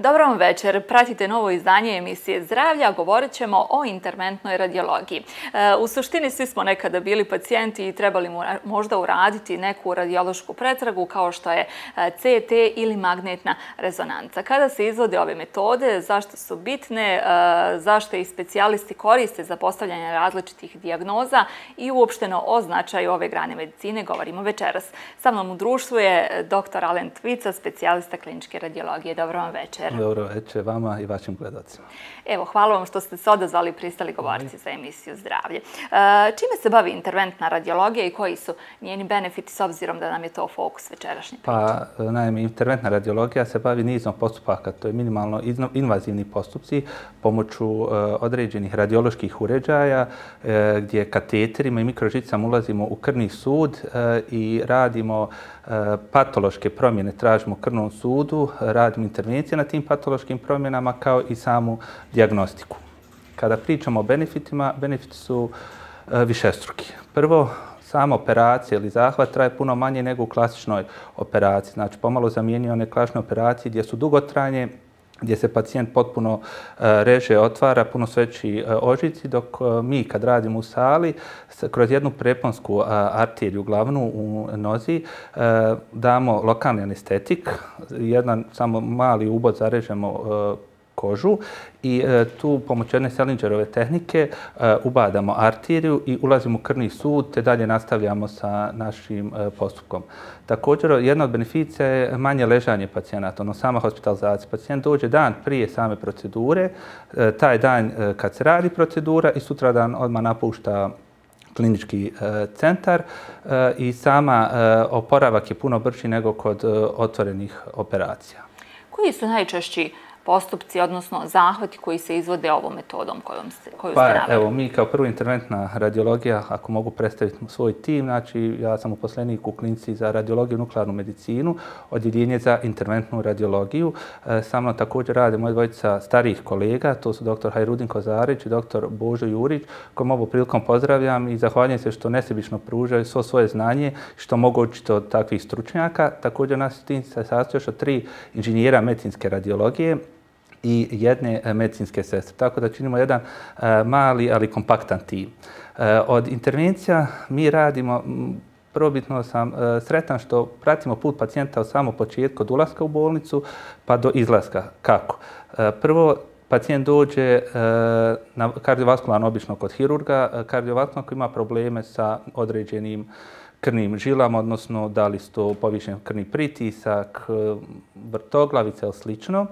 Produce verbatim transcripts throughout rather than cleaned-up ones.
Dobro vam večer. Pratite novo izdanje emisije Zdravlja. Govorit ćemo o interventnoj radiologiji. U suštini svi smo nekada bili pacijenti i trebali možda uraditi neku radiološku pretragu kao što je C T ili magnetna rezonanca. Kada se izvode ove metode, zašto su bitne, zašto ih specijalisti koriste za postavljanje različitih dijagnoza i uopšteno o značaju ove grane medicine govorimo večeras. Sa mnom u društvu je doktor Alen Tvica, specijalista kliničke radiologije. Dobro vam večer. Dobro večer vama i vašim gledalcima. Evo, hvala vam što ste se odazvali i pristali govoriti za emisiju Zdravlje. Čime se bavi interventna radiologija i koji su njeni benefiti s obzirom da nam je to fokus večerašnje priče? Pa, naime, interventna radiologija se bavi nizom postupaka, to je minimalno invazivni postupci pomoću određenih radioloških uređaja gdje kateterima i mikrožicama ulazimo u krvni sud i radimo patološke promjene, tražimo u krvnom sudu, radimo intervencije na tim patološkim promjenama kao i samu dijagnostiku. Kada pričamo o benefitima, benefiti su višestruki. Prvo, sama operacija ili zahvat traje puno manje nego u klasičnoj operaciji. Znači, pomalo zamjenjuje one klasične operacije gdje su dugotrajne, gdje se pacijent potpuno reže, otvara, puno su veći ožici, dok mi kad radimo u sali, kroz jednu preponsku arteriju glavnu u nozi, damo lokalni anestetik, jedan samo mali ubod zarežemo kožu i tu pomoću jedne Sellingerove tehnike ubadamo arteriju i ulazimo u krvni sud te dalje nastavljamo sa našim postupkom. Također, jedna od beneficija je manje ležanje pacijenata, ono sama hospitalizacija. Pacijent dođe dan prije same procedure, taj dan kad se radi procedura i sutradan odmah napušta klinički centar i sama oporavak je puno brži nego kod otvorenih operacija. Koji su najčešći postupci, odnosno zahvati koji se izvode ovom metodom koju ste naveli? Pa evo, mi kao prvo interventna radiologija, ako mogu predstaviti svoj tim, znači ja sam uposlenik u klinici za radiologiju i nuklearnu medicinu, odjeljenje za interventnu radiologiju. Sa mnom također rade moja dvojica starijih kolega, to su doktor Hajrudin Kozarić i doktor Božo Jurić, kojom ovom prilikom pozdravljam i zahvaljujem se što nesebično pružaju svo svoje znanje, što mogu učiti od takvih stručnjaka. Također nas tim se sastoji još od tri inženjera medicinske radiologije i jedne medicinske sestre. Tako da činimo jedan mali, ali kompaktan tim. Od intervencija mi radimo, prvobitno sam sretan što pratimo put pacijenta od samog početka, od ulaska u bolnicu pa do izlaska. Kako? Prvo, pacijent dođe na kardiovaskularno obično kod hirurga, kardiovaskularno koji ima probleme sa određenim krvnim žilama, odnosno da li su to povišen krvni pritisak, vrtoglavica ili slično.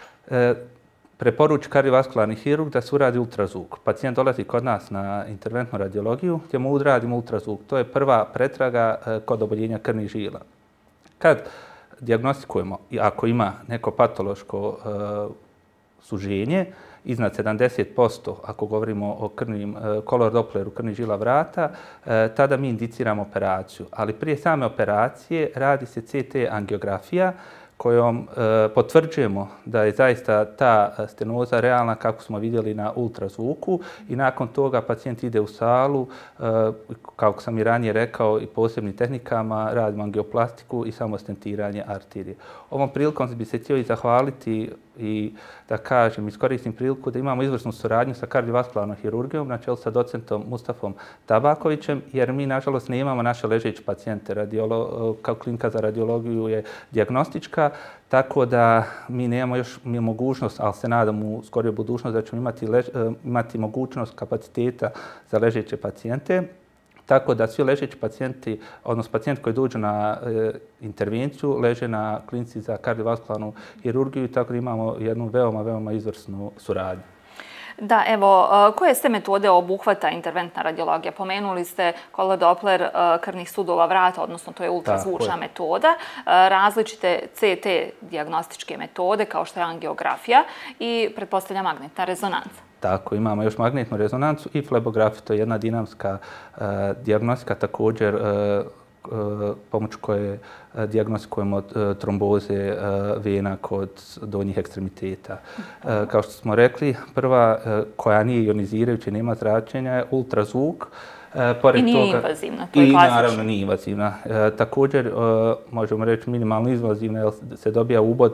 Preporuči kardiovaskularni hirurg da se uradi ultrazvuk. Pacijent dolazi kod nas na interventnu radiologiju gdje mu uradimo ultrazvuk. To je prva pretraga kod oboljenja krvnih žila. Kad dijagnostikujemo, ako ima neko patološko suženje, iznad sedamdeset posto, ako govorimo o krvnim, kolor Doppleru krvnih žila vrata, tada mi indiciramo operaciju. Ali prije same operacije radi se C T angiografija kojom e, potvrđujemo da je zaista ta stenoza realna kako smo vidjeli na ultrazvuku i nakon toga pacijent ide u salu, e, kako sam i ranije rekao, i posebnim tehnikama radimo angioplastiku i samo stentiranje arterije. Ovom prilikom bi se htio i zahvaliti i da kažem, iskoristim priliku da imamo izvrsnu suradnju sa kardiovaskularnom hirurgijom na čelu sa docentom Mustafom Tabakovićem, jer mi, nažalost, ne imamo naše ležeće pacijente. Radiolo, kao klinika za radiologiju je dijagnostička, tako da mi nemamo još mogućnost, ali se nadam u skorijoj budućnosti da ćemo imati, lež, imati mogućnost kapaciteta za ležeće pacijente. Tako da svi ležeći pacijenti, odnosno pacijenti koji dođu na e, intervenciju, leže na klinici za kardiovaskularnu hirurgiju i tako da imamo jednu veoma, veoma izvrsnu suradnju. Da, evo, koje sve metode obuhvata interventna radiologija? Pomenuli ste kolor Doppler krvnih sudova vrata, odnosno to je ultrazvučna metoda, različite C T dijagnostičke metode kao što je angiografija i pretpostavlja magnetna rezonanca. Tako, imamo još magnetnu rezonancu i flebografiju, to je jedna dinamska uh, dijagnostika također uh, uh, pomoć koje uh, dijagnostikujemo uh, tromboze uh, vena kod donjih ekstremiteta. Uh, kao što smo rekli, prva uh, koja nije ionizirajuća, nema zračenja je ultrazvuk I nije invazivna, to je klasično. I naravno nije invazivna. Također, možemo reći minimalno invazivna, jer se dobija ubod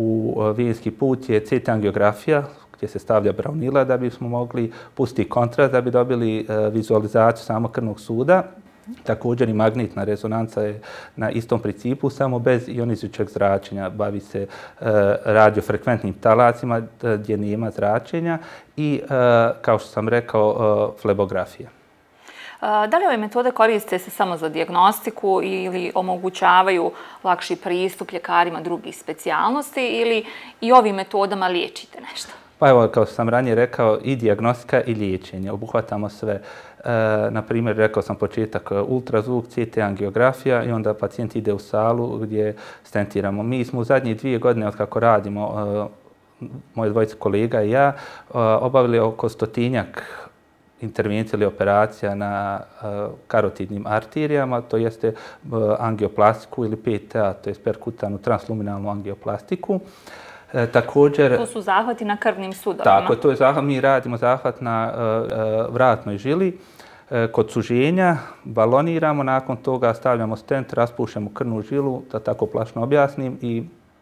u venski put, je C T angiografija, gdje se stavlja braunila da bismo mogli pustiti kontrast, da bi dobili vizualizaciju samog krvnog suda. Također i magnetna rezonanca je na istom principu, samo bez ionizujućeg zračenja. Bavi se e, radiofrekventnim talasima gdje nema zračenja i, e, kao što sam rekao, e, flebografija. Da li ove metode koriste se samo za dijagnostiku ili omogućavaju lakši pristup ljekarima drugih specijalnosti ili i ovim metodama liječite nešto? Pa evo, kao sam ranije rekao, i dijagnostika i liječenje. Obuhvatamo sve. E, na primjer, rekao sam početak ultrazvuk, C T angiografija i onda pacijent ide u salu gdje stentiramo. Mi smo u zadnje dvije godine od kako radimo, e, moje dvojice kolega i ja, e, obavili oko stotinjak intervencija ili operacija na uh, karotidnim arterijama, to jeste uh, angioplastiku ili P T A, to je perkutanu transluminalnu angioplastiku. E, također, to su zahvati na krvnim sudovima. Tako, to je zahvat, mi radimo zahvat na uh, uh, vratnoj žili. E, kod suženja baloniramo, nakon toga stavljamo stent, raspušemo krvnu žilu, da tako plašno objasnim, i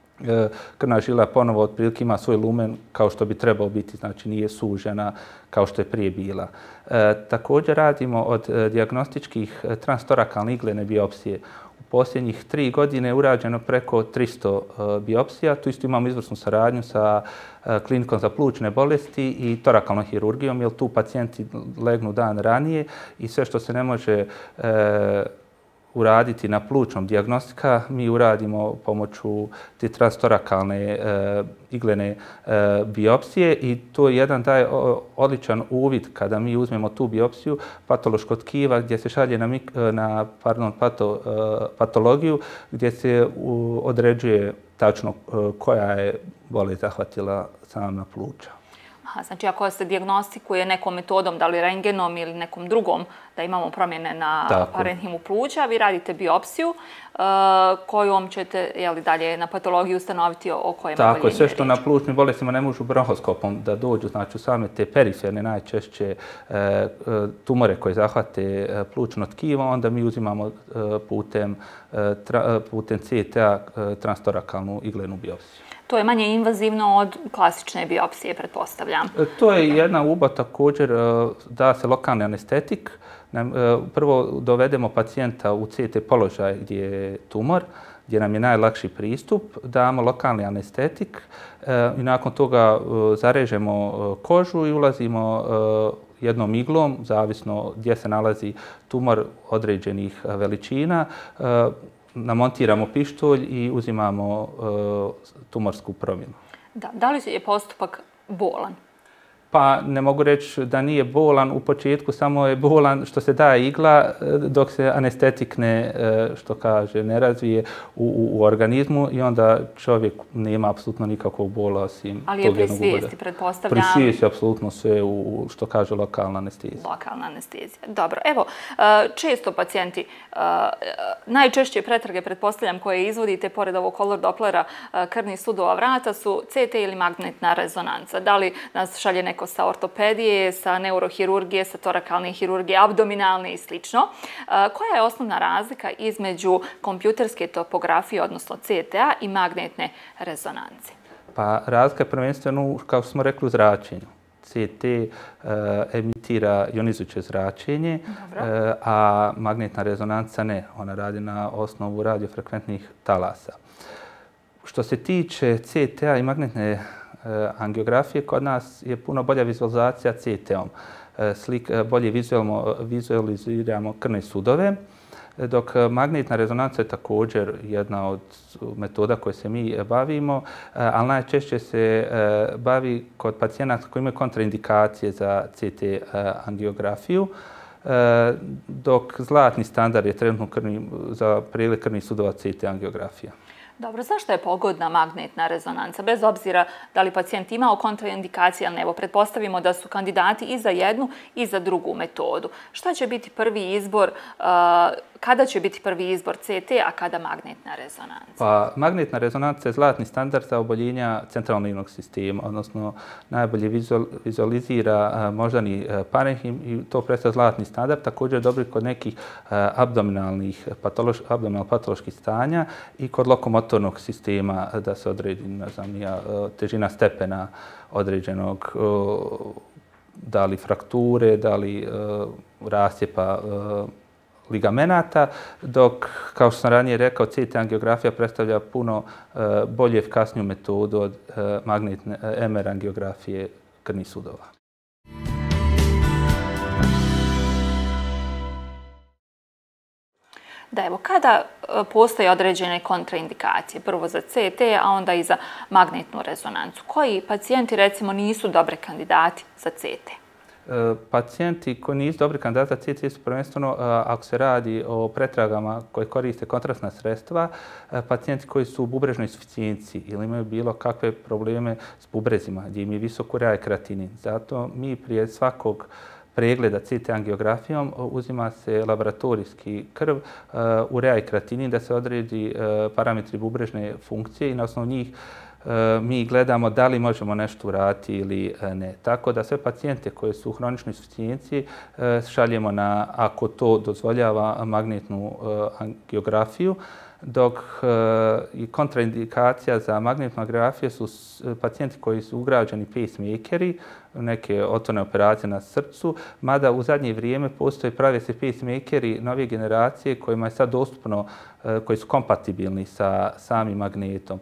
krvna žila ponovo otprilike ima svoj lumen kao što bi trebao biti, znači nije sužena kao što je prije bila. E, također radimo od e, dijagnostičkih e, transtorakalne iglene biopsije. U posljednjih tri godine je urađeno preko tristo e, biopsija. Tu isto imamo izvrsnu saradnju sa e, klinikom za plućne bolesti i torakalnom hirurgijom, jer tu pacijenti legnu dan ranije i sve što se ne može e, uraditi na plućnom dijagnostika, mi uradimo pomoću te transtorakalne e, iglene e, biopsije i to je jedan taj odličan uvid kada mi uzmemo tu biopsiju patološkog tkiva gdje se šalje na, na pardon, pato, e, patologiju gdje se u, određuje tačno e, koja je bolest zahvatila sama pluća. Aha, znači ako se dijagnostikuje nekom metodom, da li rengenom ili nekom drugom, da imamo promjene na parenhimu pluća, vi radite biopsiju uh, kojom ćete jeli, dalje na patologiju ustanoviti o kojem oboljenju je riječ. Tako, sve što na plućnim bolestima ne možu bronhoskopom da dođu, znači same te periferne najčešće uh, tumore koje zahvate uh, plućno tkivo, onda mi uzimamo uh, putem, uh, tra, putem C T A uh, transtorakalnu iglenu biopsiju. To je manje invazivno od klasične biopsije, pretpostavljam. To je jedna uba, također da se lokalni anestetik. Prvo dovedemo pacijenta u C T položaj gdje je tumor, gdje nam je najlakši pristup, damo lokalni anestetik i nakon toga zarežemo kožu i ulazimo jednom iglom, zavisno gdje se nalazi tumor određenih veličina, namontiramo pištolj i uzimamo uh, tumorsku promjenu. Da, da li je postupak bolan? Pa ne mogu reći da nije bolan u početku, samo je bolan što se daje igla dok se anestetik ne, što kaže, ne razvije u, u, u organizmu i onda čovjek nema apsolutno nikakvog bola osim ali je pri svijesti, pretpostavljam. Pri svijesti apsolutno sve u, što kaže, lokalna anestezija. Lokalna anestezija. Dobro, evo, često pacijenti, najčešće pretrage, pretpostavljam, koje izvodite pored ovog kolor doplera krvnih sudova vrata su C T ili magnetna rezonanca. Da li nas šalje neko sa ortopedije, sa neurohirurgije, sa torakalne hirurgije, abdominalne i slično. Koja je osnovna razlika između kompjuterske topografije, odnosno C T A, i magnetne rezonance? Pa razlika je prvenstveno, kao smo rekli, u zračenju. C T uh, emitira ionizujuće zračenje, uh, a magnetna rezonanca ne. Ona radi na osnovu radiofrekventnih talasa. Što se tiče C T A i magnetne angiografije, kod nas je puno bolja vizualizacija C T om. Slik, bolje vizualiziramo krvne sudove, dok magnetna rezonanca je također jedna od metoda koje se mi bavimo, ali najčešće se bavi kod pacijenata koji imaju kontraindikacije za C T angiografiju, dok zlatni standard je trenutno krvni, za pregled krvnih sudova C T angiografija. Dobro, zašto je pogodna magnetna rezonanca? Bez obzira da li pacijent imao kontraindikacije, ali ne, evo, pretpostavimo da su kandidati i za jednu i za drugu metodu. Šta će biti prvi izbor uh, kada će biti prvi izbor C T, a kada magnetna rezonanca? Pa, magnetna rezonanca je zlatni standard za oboljenja centralnog nervnog sistema, odnosno najbolje vizualizira moždani parenhim i to predstavlja zlatni standard. Također je dobro kod nekih abdominalnih patološ, abdominal patoloških stanja i kod lokomotornog sistema da se odredi, ne znam, ja, težina stepena određenog, da li frakture, da li rascijepa ligamenata, dok, kao što sam ranije rekao, C T angiografija predstavlja puno bolje efikasniju metodu od magnetne M R angiografije krvnih sudova. Da, evo, kada postoje određene kontraindikacije, prvo za C T, a onda i za magnetnu rezonancu, koji pacijenti, recimo, nisu dobri kandidati za C T? Pacijenti koji nisu dobri kandidati za C T su prvenstveno, ako se radi o pretragama koje koriste kontrastna sredstva, pacijenti koji su u bubrežnoj insuficijenciji ili imaju bilo kakve probleme s bubrezima, gdje im je visok ureaj kreatinin. Zato mi prije svakog pregleda C T angiografijom uzima se laboratorijski krv, ureaj kreatinin da se odredi parametri bubrežne funkcije i na osnovu njih mi gledamo da li možemo nešto uraditi ili ne. Tako da sve pacijente koji su u hroničnoj insuficijenciji šaljemo na, ako to dozvoljava, magnetnu angiografiju, dok i kontraindikacija za magnetnu angiografiju su pacijenti koji su ugrađeni pacemakeri, neke otvorene operacije na srcu, mada u zadnje vrijeme postoje prave se pacemakeri nove generacije kojima je sad dostupno, koji su kompatibilni sa samim magnetom.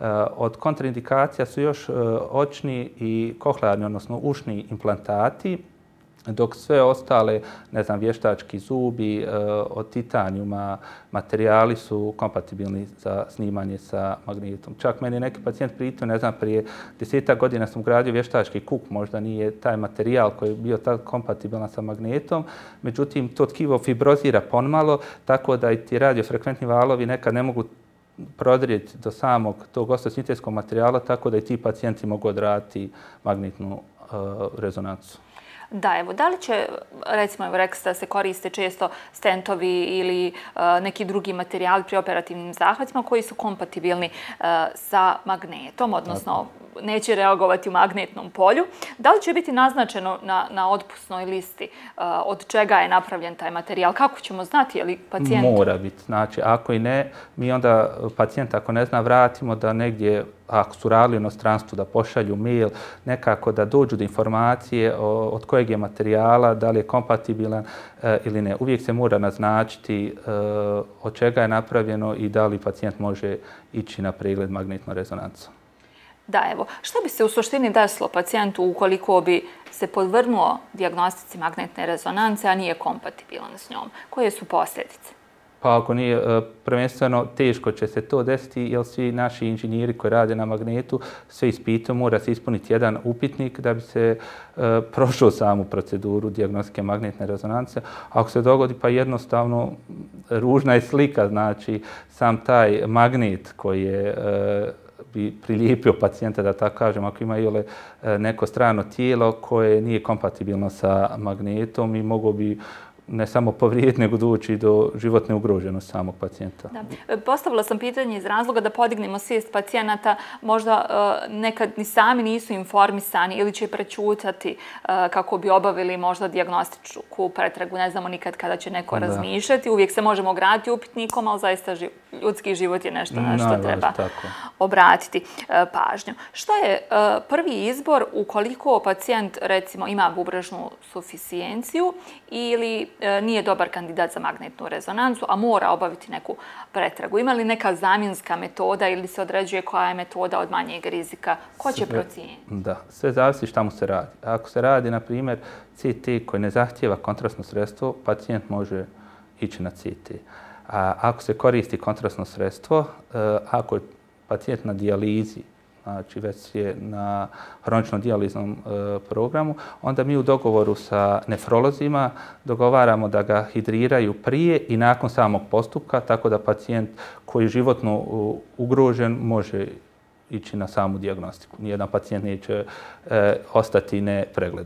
Od kontraindikacija su još očni i kohlearni, odnosno ušni implantati, dok sve ostale, ne znam, vještački zubi od titanijuma, materijali su kompatibilni za snimanje sa magnetom. Čak meni je neki pacijent pitao, ne znam, prije desetak godina sam ugradio vještački kuk, možda nije taj materijal koji je bio tako kompatibilan sa magnetom, međutim, to tkivo fibrozira pomalo, tako da i ti radiofrekventni valovi nekad ne mogu prodrijeti do samog tog osteosintetskog materijala, tako da i ti pacijenti mogu odraditi magnetnu uh, rezonancu. Da, evo, da li će, recimo, evo, rekli ste da se koriste često stentovi ili uh, neki drugi materijali pri operativnim zahvatima koji su kompatibilni uh, sa magnetom, odnosno neće reagovati u magnetnom polju. Da li će biti naznačeno na, na otpusnoj listi uh, od čega je napravljen taj materijal? Kako ćemo znati, je li pacijent... Mora biti. Znači, ako i ne, mi onda pacijent, ako ne zna, vratimo da negdje, ako su radili u inostranstvu, da pošalju mail, nekako da dođu do informacije o, od kojeg je materijala, da li je kompatibilan e, ili ne. Uvijek se mora naznačiti e, od čega je napravljeno i da li pacijent može ići na pregled magnetnom rezonancom. Da, evo, što bi se u suštini desilo pacijentu ukoliko bi se podvrnuo dijagnostici magnetne rezonance, a nije kompatibilan s njom? Koje su posljedice? Pa ako nije, prvenstveno teško će se to desiti, jer svi naši inženjeri koji rade na magnetu sve ispituju, mora se ispuniti jedan upitnik da bi se uh, prošao samu proceduru dijagnostike magnetne rezonance. Ako se dogodi, pa jednostavno ružna je slika, znači sam taj magnet koji je uh, bi prilijepio pacijenta, da tako kažem, ako ima ili neko strano tijelo koje nije kompatibilno sa magnetom i mogo bi ne samo povrijediti, nego doći do životne ugroženosti samog pacijenta. Da. Postavila sam pitanje iz razloga da podignemo svijest pacijenata, možda uh, nekad ni sami nisu informisani ili će prećutati uh, kako bi obavili možda dijagnostičku pretragu. Ne znamo nikad kada će neko da. razmišljati. Uvijek se možemo ograditi upitnikom, ali zaista ži, ljudski život je nešto na što treba tako. obratiti uh, pažnju. Šta je uh, prvi izbor ukoliko pacijent, recimo, ima bubrežnu suficijenciju ili nije dobar kandidat za magnetnu rezonancu, a mora obaviti neku pretragu? Ima li neka zamjenska metoda ili se određuje koja je metoda od manjeg rizika? Ko će procijeniti? Da, sve zavisi šta mu se radi. Ako se radi, na primjer, C T koji ne zahtijeva kontrastno sredstvo, pacijent može ići na C T. A ako se koristi kontrastno sredstvo, ako je pacijent na dijalizi, znači već je na hroničnom dijaliznom e, programu, onda mi u dogovoru sa nefrolozima dogovaramo da ga hidriraju prije i nakon samog postupka, tako da pacijent koji je životno ugrožen može ići na samu dijagnostiku. Nijedan pacijent neće e, ostati nepregledan.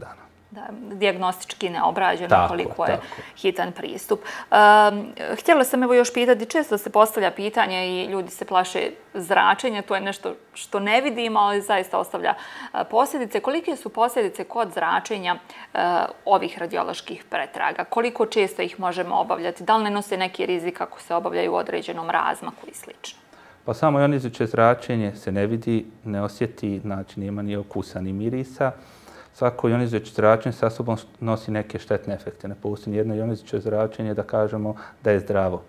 Da, dijagnostički neobrađeno tako, koliko je tako. hitan pristup. Um, htjela sam evo još pitati, često se postavlja pitanje i ljudi se plaše zračenja, to je nešto što ne vidimo, ali zaista ostavlja uh, posljedice. Kolike su posljedice kod zračenja uh, ovih radioloških pretraga? Koliko često ih možemo obavljati? Da li ne nose neki rizik ako se obavljaju u određenom razmaku i slično? Pa samo jonizujuće zračenje se ne vidi, ne osjeti, znači nema ni okusa ni mirisa. Svako jonizujuće zračenje sa sobom nosi neke štetne efekte. Ne postoji jedno jonizujuće zračenje da kažemo da je zdravo.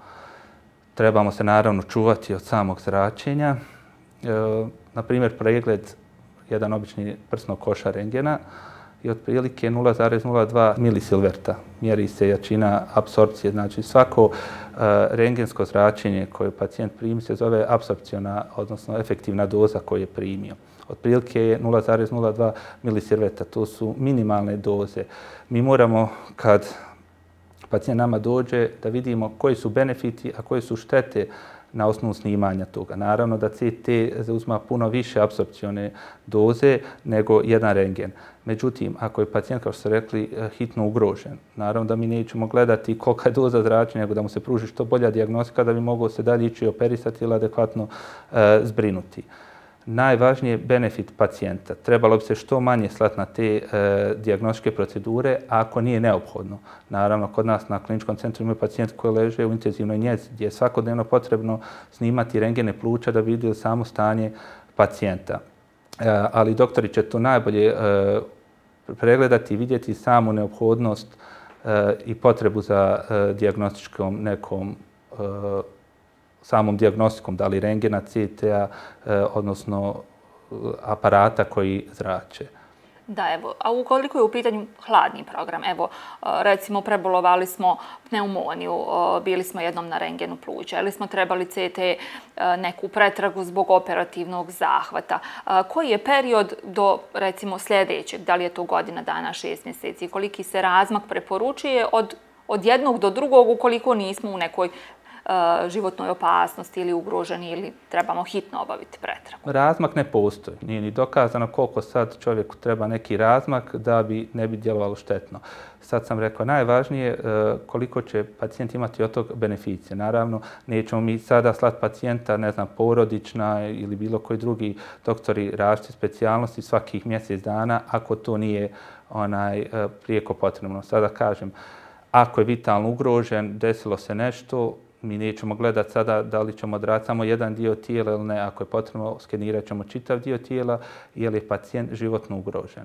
Trebamo se naravno čuvati od samog zračenja. E, na primjer, pregled jedan obični prsnog koša rentgena i otprilike nula zarez nula dva milisilverta. Mjeri se jačina apsorpcije. Znači svako uh, rentgensko zračenje koje pacijent primi se zove apsorpciona, odnosno efektivna doza koju je primio. Otprilike je nula zarez nula dva milisilverta. To su minimalne doze. Mi moramo, kad pacijent nama dođe, da vidimo koji su benefiti, a koje su štete na osnovu snimanja toga. Naravno da C T zauzma puno više apsorpcione doze nego jedan rentgen. Međutim, ako je pacijent, kao što ste rekli, hitno ugrožen, naravno da mi nećemo gledati kolika je doza zračenja, nego da mu se pruži što bolja dijagnostika da bi mogao se dalje ići operisati ili adekvatno e, zbrinuti. Najvažniji je benefit pacijenta. Trebalo bi se što manje slati na te e, dijagnostičke procedure ako nije neophodno. Naravno, kod nas na kliničkom centru imaju pacijenti koji leže u intenzivnoj njezi gdje je svakodnevno potrebno snimati rentgene pluća da bi vidjeli samo stanje pacijenta. E, ali doktori će to najbolje e, pregledati i vidjeti samu neophodnost e, i potrebu za e, dijagnostičkom nekom e, samom dijagnostikom, da li rentgena, C T-a, eh, odnosno aparata koji zrače. Da, evo, a ukoliko je u pitanju hladni program, evo, recimo prebolovali smo pneumoniju, bili smo jednom na rentgenu pluća, ili smo trebali C T neku pretragu zbog operativnog zahvata. Koji je period do, recimo, sljedećeg, da li je to godina dana, šest mjeseci, koliki se razmak preporučuje od, od jednog do drugog ukoliko nismo u nekoj životnoj opasnosti ili ugroženi ili trebamo hitno obaviti pretragu? Razmak ne postoji. Nije ni dokazano koliko sad čovjeku treba neki razmak da bi ne bi djelovalo štetno. Sad sam rekao, najvažnije koliko će pacijent imati od tog beneficije. Naravno, nećemo mi sada slati pacijenta, ne znam, porodična ili bilo koji drugi doktori različite specijalnosti svakih mjesec dana ako to nije onaj prijeko potrebno. Sada kažem, ako je vitalno ugrožen, desilo se nešto, mi nećemo gledati sada da li ćemo odraditi samo jedan dio tijela ili ne. Ako je potrebno, skenirat ćemo čitav dio tijela jer je pacijent životno ugrožen.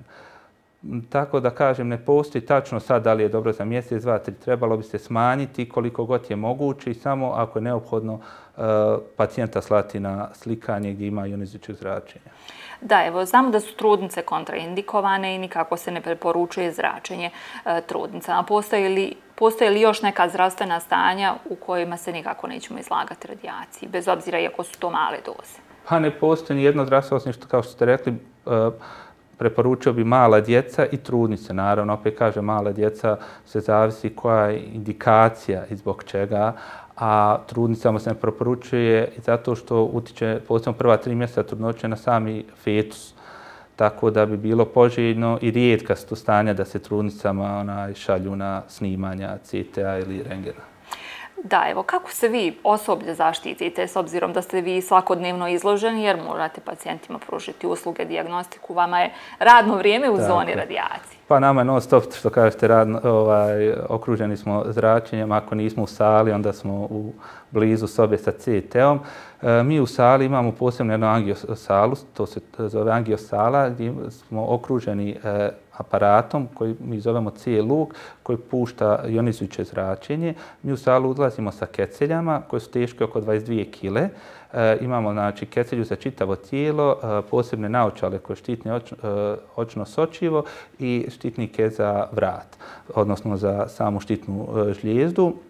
Tako da kažem, ne postoji tačno sad da li je dobro za mjesec, dva, tri. Trebalo bi se smanjiti koliko god je moguće i samo ako je neophodno uh, pacijenta slati na slikanje gdje ima jonizujućeg zračenja. Da, evo, znamo da su trudnice kontraindikovane i nikako se ne preporučuje zračenje e, trudnicama. Postoje li, postoje li još neka zdravstvena stanja u kojima se nikako nećemo izlagati radijaciji, bez obzira iako su to male doze? Pa ne postoji ni jedno zdravstveno, osim što, kao što ste rekli, e, preporučio bi mala djeca i trudnice. Naravno, opet kaže, mala djeca se zavisi koja je indikacija i zbog čega, a trudnicama se ne preporučuje zato što utiče posebno prva tri mjeseca trudnoće na sami fetus. Tako da bi bilo poželjno i rijetka su to stanja da se trudnicama onaj, šalju na snimanja C T-a ili rentgena. Da, evo, kako se vi osoblje zaštitite s obzirom da ste vi svakodnevno izloženi jer morate pacijentima pružiti usluge, dijagnostiku, vama je radno vrijeme u zoni radijacije? Pa nama je non stop, što kažete, radno, ovaj, okruženi smo zračenjem. Ako nismo u sali, onda smo u blizu sobe sa C T-om. E, mi u sali imamo posebno jednu angiosalu, to se zove angiosala, gdje smo okruženi e, aparatom koji mi zovemo C-luk, koji pušta jonizujuće zračenje. Mi u salu ulazimo sa keceljama koje su teške oko dvadeset dvije kile. E, imamo znači, kecelju za čitavo tijelo, e, posebne naočale koje štitne oč, e, očno sočivo i štitnike za vrat, odnosno za samu štitnu e, žlijezdu.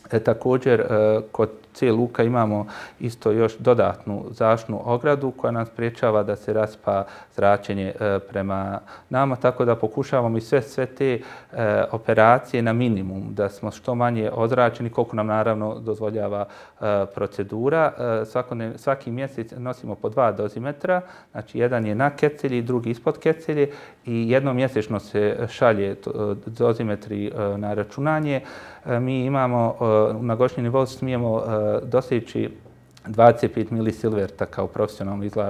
E, također, e, kod C luka imamo isto još dodatnu zaštitnu ogradu koja nam spriječava da se raspa zračenje e, prema nama, tako da pokušavamo i sve, sve te e, operacije na minimum, da smo što manje ozračeni, koliko nam naravno dozvoljava e, procedura. E, svakodne, svaki mjesec nosimo po dva dozimetra, znači jedan je na kecelji, drugi ispod kecelje i jednom mjesečno se šalje dozimetri e, na računanje. E, mi imamo na godišnji nivou smijemo doseći dvadeset pet milisilverta kao profesionalno izla,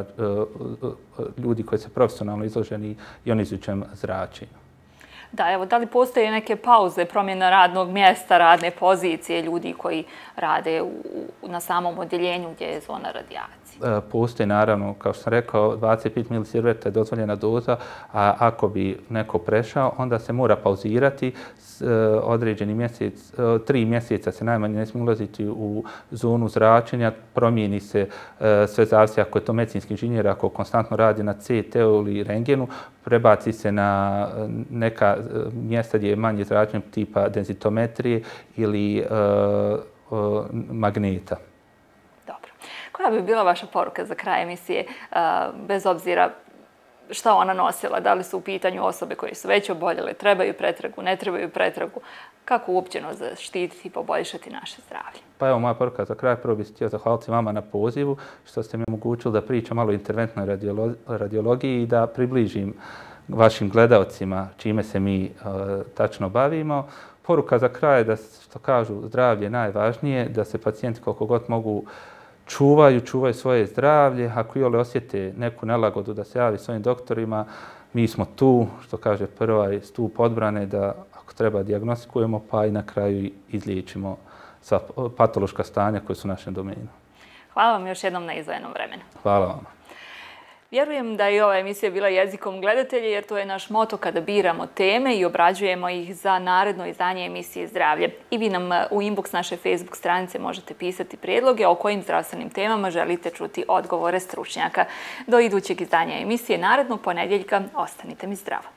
ljudi koji su profesionalno izloženi ionizujućem zračenju. Da, evo, da li postoje neke pauze, promjena radnog mjesta, radne pozicije ljudi koji rade u, na samom odjeljenju gdje je zona radijacije? Postoje, naravno, kao što sam rekao, dvadeset pet milisilverta je dozvoljena doza, a ako bi neko prešao, onda se mora pauzirati. Određeni mjesec, tri mjeseca se najmanje ne smije ulaziti u zonu zračenja, promijeni se sve zavisi ako je to medicinski inženjer, ako konstantno radi na C T-u ili rengenu, prebaci se na neka mjesta gdje je manje zračenje tipa denzitometrije ili uh, uh, magneta. Dobro. Koja bi bila vaša poruka za kraj emisije, uh, bez obzira šta ona nosila? Da li su u pitanju osobe koje su već oboljele, trebaju pretragu, ne trebaju pretragu? Kako uopćeno zaštititi i poboljšati naše zdravlje? Pa evo, moja poruka za kraj. Prvo bih htio zahvaliti vama na pozivu što ste mi omogućili da pričam malo o interventnoj radiolo radiologiji i da približim vašim gledalcima čime se mi uh, tačno bavimo. Poruka za kraj je da, što kažu, zdravlje je najvažnije, da se pacijenti koliko god mogu čuvaju, čuvaju svoje zdravlje. Ako iole osjete neku nelagodu da se javi svojim doktorima, mi smo tu, što kaže prva stup odbrane, da ako treba dijagnostikujemo, pa i na kraju izliječimo sva patološka stanja koje su u našem domenu. Hvala vam još jednom na izdvojenom vremenu. Hvala vam. Vjerujem da je ova emisija bila jezikom gledatelja, jer to je naš moto kada biramo teme i obrađujemo ih za naredno izdanje emisije Zdravlje. I vi nam u inbox naše Facebook stranice možete pisati prijedloge o kojim zdravstvenim temama želite čuti odgovore stručnjaka. Do idućeg izdanja emisije narednog ponedjeljka ostanite mi zdravo.